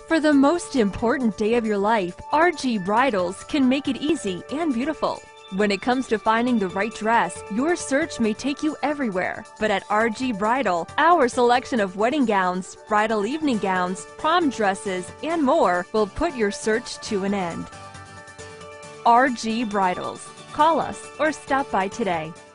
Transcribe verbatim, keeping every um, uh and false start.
For the most important day of your life, R G Bridals can make it easy and beautiful. When it comes to finding the right dress, your search may take you everywhere. But at R G Bridal, our selection of wedding gowns, bridal evening gowns, prom dresses, and more will put your search to an end. R G Bridals. Call us or stop by today.